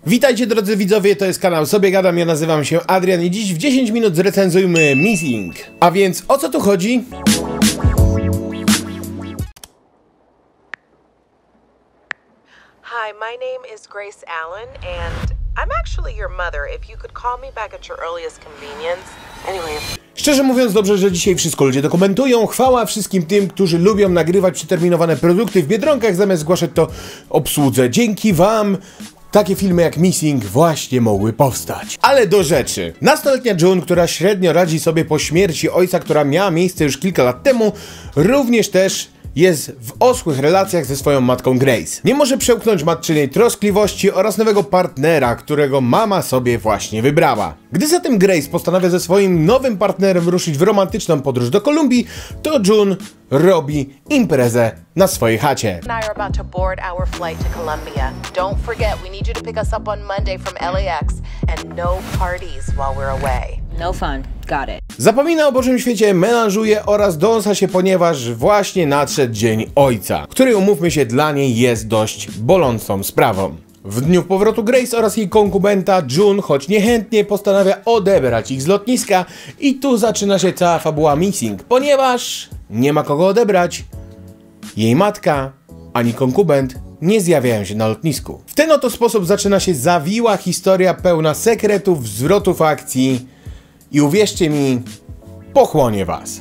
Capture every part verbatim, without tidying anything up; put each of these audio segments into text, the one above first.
Witajcie drodzy widzowie, to jest kanał Sobie Gadam, ja nazywam się Adrian i dziś w dziesięć minut zrecenzujmy Missing. A więc o co tu chodzi? Hi, my name is Grace Allen and I'm actually your mother if you could call me back at your earliest convenience. Anyway. Szczerze mówiąc, dobrze, że dzisiaj wszystko ludzie dokumentują. Chwała wszystkim tym, którzy lubią nagrywać przeterminowane produkty w Biedronkach, zamiast zgłaszać to obsłudze. Dzięki wam takie filmy jak Missing właśnie mogły powstać. Ale do rzeczy. Nastoletnia June, która średnio radzi sobie po śmierci ojca, która miała miejsce już kilka lat temu, również też jest w oschłych relacjach ze swoją matką Grace. Nie może przełknąć matczynej troskliwości oraz nowego partnera, którego mama sobie właśnie wybrała. Gdy zatem Grace postanawia ze swoim nowym partnerem ruszyć w romantyczną podróż do Kolumbii, to June robi imprezę na swojej chacie. I are about to board our flight to Colombia. Don't forget, we need you to pick us up on Monday from L A X and no parties while we're away. No fun. Got it. Zapomina o Bożym świecie, melanżuje oraz dąsa się, ponieważ właśnie nadszedł dzień ojca, który, umówmy się, dla niej jest dość bolącą sprawą. W dniu powrotu Grace oraz jej konkubenta June, choć niechętnie, postanawia odebrać ich z lotniska i tu zaczyna się cała fabuła Missing, ponieważ nie ma kogo odebrać. Jej matka ani konkubent nie zjawiają się na lotnisku. W ten oto sposób zaczyna się zawiła historia pełna sekretów, zwrotów akcji i uwierzcie mi, pochłonie was.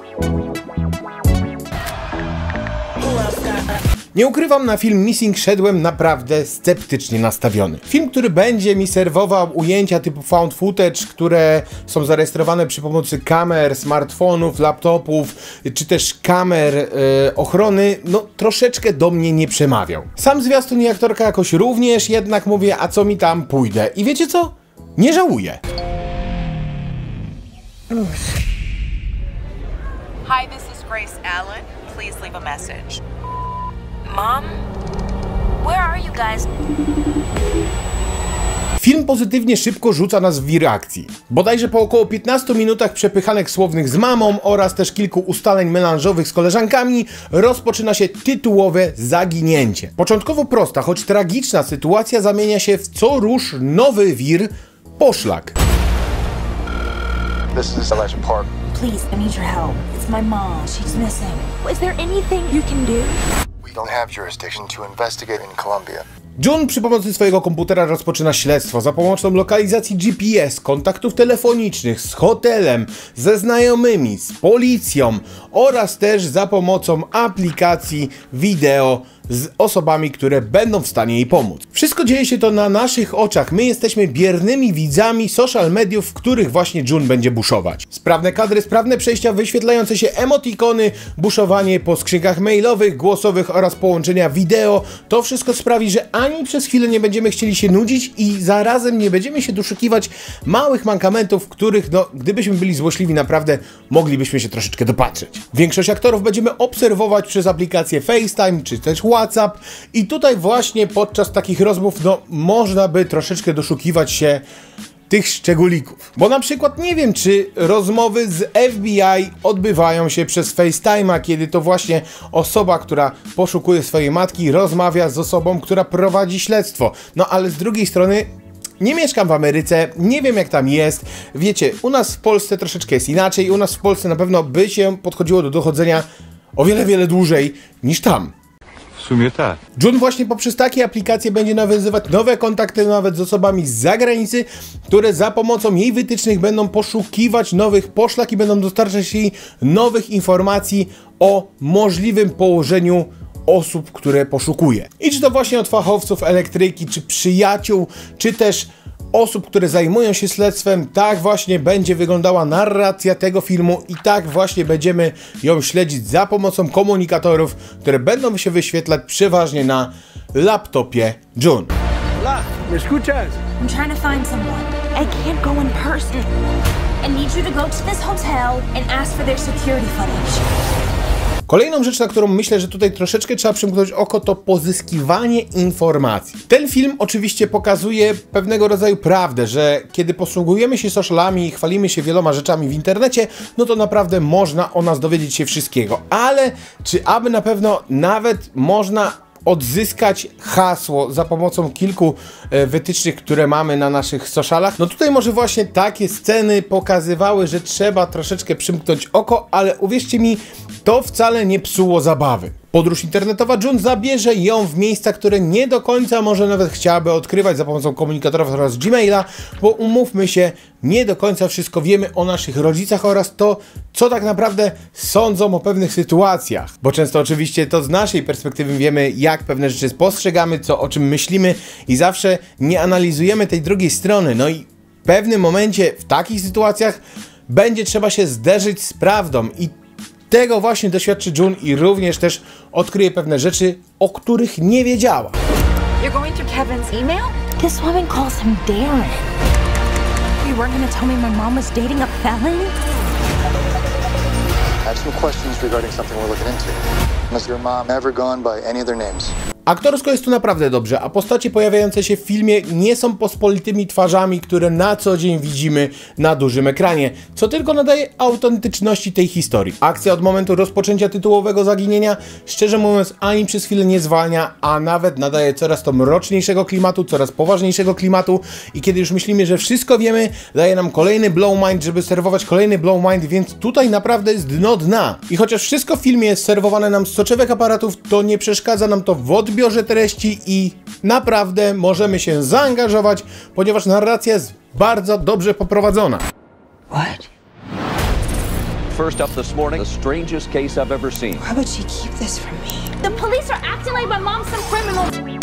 Nie ukrywam, na film Missing szedłem naprawdę sceptycznie nastawiony. Film, który będzie mi serwował ujęcia typu found footage, które są zarejestrowane przy pomocy kamer, smartfonów, laptopów, czy też kamer yy, ochrony, no troszeczkę do mnie nie przemawiał. Sam zwiastun i aktorka jakoś również, jednak mówię, a co mi tam, pójdę. I wiecie co? Nie żałuję. Hi, this is Grace Allen. Please leave a message. Mom? Where are you guys? Film pozytywnie szybko rzuca nas w wir akcji. Bodajże po około piętnastu minutach przepychanek słownych z mamą oraz też kilku ustaleń melanżowych z koleżankami rozpoczyna się tytułowe zaginięcie. Początkowo prosta, choć tragiczna sytuacja zamienia się w co rusz nowy wir, poszlak. This is Elijah Park. Please, I need your help. It's my mom. She's missing. Is there anything you can do? We don't have jurisdiction to investigate in Colombia. June przy pomocy swojego komputera rozpoczyna śledztwo za pomocą lokalizacji G P S, kontaktów telefonicznych z hotelem, ze znajomymi, z policją oraz też za pomocą aplikacji wideo z osobami, które będą w stanie jej pomóc. Wszystko dzieje się to na naszych oczach. My jesteśmy biernymi widzami social mediów, w których właśnie June będzie buszować. Sprawne kadry, sprawne przejścia, wyświetlające się emotikony, buszowanie po skrzynkach mailowych, głosowych oraz połączenia wideo. To wszystko sprawi, że ani przez chwilę nie będziemy chcieli się nudzić i zarazem nie będziemy się doszukiwać małych mankamentów, których, no, gdybyśmy byli złośliwi, naprawdę moglibyśmy się troszeczkę dopatrzeć. Większość aktorów będziemy obserwować przez aplikację FaceTime czy też WhatsApp i tutaj właśnie podczas takich rozmów, no, można by troszeczkę doszukiwać się tych szczególików. Bo na przykład nie wiem, czy rozmowy z F B I odbywają się przez FaceTime'a, kiedy to właśnie osoba, która poszukuje swojej matki, rozmawia z osobą, która prowadzi śledztwo. No ale z drugiej strony nie mieszkam w Ameryce, nie wiem jak tam jest. Wiecie, u nas w Polsce troszeczkę jest inaczej. U nas w Polsce na pewno by się podchodziło do dochodzenia o wiele, wiele dłużej niż tam. W sumie tak. June właśnie poprzez takie aplikacje będzie nawiązywać nowe kontakty nawet z osobami z zagranicy, które za pomocą jej wytycznych będą poszukiwać nowych poszlak i będą dostarczać jej nowych informacji o możliwym położeniu osób, które poszukuje. I czy to właśnie od fachowców elektryki, czy przyjaciół, czy też osób, które zajmują się śledztwem, tak właśnie będzie wyglądała narracja tego filmu i tak właśnie będziemy ją śledzić za pomocą komunikatorów, które będą się wyświetlać przeważnie na laptopie June. Hola, ¿me escuchas? I'm trying to find someone. I can't go in person. I need you to go to this hotel and ask for their security footage. Kolejną rzecz, na którą myślę, że tutaj troszeczkę trzeba przymknąć oko, to pozyskiwanie informacji. Ten film oczywiście pokazuje pewnego rodzaju prawdę, że kiedy posługujemy się socialami i chwalimy się wieloma rzeczami w internecie, no to naprawdę można o nas dowiedzieć się wszystkiego. Ale czy aby na pewno nawet można odzyskać hasło za pomocą kilku e, wytycznych, które mamy na naszych socialach. No tutaj może właśnie takie sceny pokazywały, że trzeba troszeczkę przymknąć oko, ale uwierzcie mi, to wcale nie psuło zabawy. Podróż internetowa June zabierze ją w miejsca, które nie do końca może nawet chciałaby odkrywać za pomocą komunikatorów oraz Gmaila, bo umówmy się, nie do końca wszystko wiemy o naszych rodzicach oraz to, co tak naprawdę sądzą o pewnych sytuacjach. Bo często oczywiście to z naszej perspektywy wiemy, jak pewne rzeczy spostrzegamy, co o czym myślimy i zawsze nie analizujemy tej drugiej strony. No i w pewnym momencie w takich sytuacjach będzie trzeba się zderzyć z prawdą i tego właśnie doświadczy June i również też odkryje pewne rzeczy, o których nie wiedziała. You're going through Kevin's email? This woman calls him Darren. You weren't gonna tell me my mom was dating a felon? I have some questions regarding something we're looking into. Has your mom ever gone by any of their names? Aktorsko jest tu naprawdę dobrze, a postacie pojawiające się w filmie nie są pospolitymi twarzami, które na co dzień widzimy na dużym ekranie, co tylko nadaje autentyczności tej historii. Akcja od momentu rozpoczęcia tytułowego zaginienia, szczerze mówiąc, ani przez chwilę nie zwalnia, a nawet nadaje coraz to mroczniejszego klimatu, coraz poważniejszego klimatu i kiedy już myślimy, że wszystko wiemy, daje nam kolejny blow mind, żeby serwować kolejny blow mind, więc tutaj naprawdę jest dno dna. I chociaż wszystko w filmie jest serwowane nam z soczewek aparatów, to nie przeszkadza nam to w odbiorze odbiorze treści i naprawdę możemy się zaangażować, ponieważ narracja jest bardzo dobrze poprowadzona. What? First up this morning, the strangest case I've ever seen. Why would she keep this from me? The police are acting like my mom's some criminal.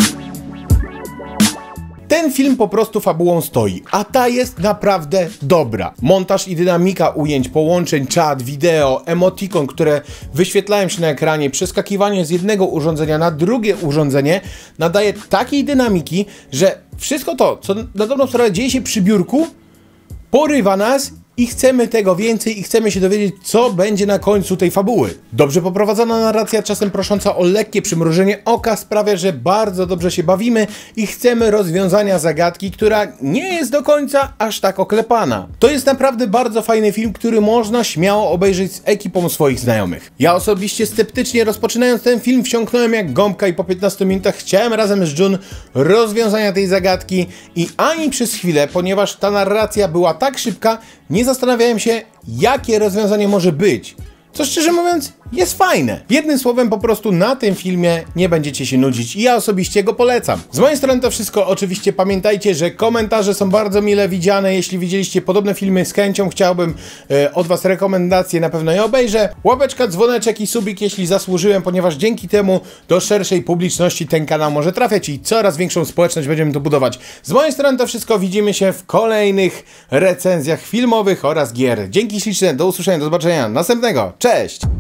Ten film po prostu fabułą stoi, a ta jest naprawdę dobra. Montaż i dynamika ujęć, połączeń, czat, wideo, emotikon, które wyświetlają się na ekranie, przeskakiwanie z jednego urządzenia na drugie urządzenie nadaje takiej dynamiki, że wszystko to, co na dobrą sprawę dzieje się przy biurku, porywa nas i chcemy tego więcej i chcemy się dowiedzieć, co będzie na końcu tej fabuły. Dobrze poprowadzona narracja, czasem prosząca o lekkie przymrużenie oka, sprawia, że bardzo dobrze się bawimy i chcemy rozwiązania zagadki, która nie jest do końca aż tak oklepana. To jest naprawdę bardzo fajny film, który można śmiało obejrzeć z ekipą swoich znajomych. Ja osobiście sceptycznie rozpoczynając ten film wsiąknąłem jak gąbka i po piętnastu minutach chciałem razem z June rozwiązania tej zagadki i ani przez chwilę, ponieważ ta narracja była tak szybka, nie zastanawiałem się, jakie rozwiązanie może być. Co szczerze mówiąc jest fajne. Jednym słowem po prostu na tym filmie nie będziecie się nudzić i ja osobiście go polecam. Z mojej strony to wszystko. Oczywiście pamiętajcie, że komentarze są bardzo mile widziane. Jeśli widzieliście podobne filmy, z chęcią chciałbym e, od was rekomendacje, na pewno je obejrzę. Łapeczka, dzwoneczek i subik, jeśli zasłużyłem, ponieważ dzięki temu do szerszej publiczności ten kanał może trafiać i coraz większą społeczność będziemy tu budować. Z mojej strony to wszystko. Widzimy się w kolejnych recenzjach filmowych oraz gier. Dzięki śliczne, do usłyszenia, do zobaczenia następnego. Cześć!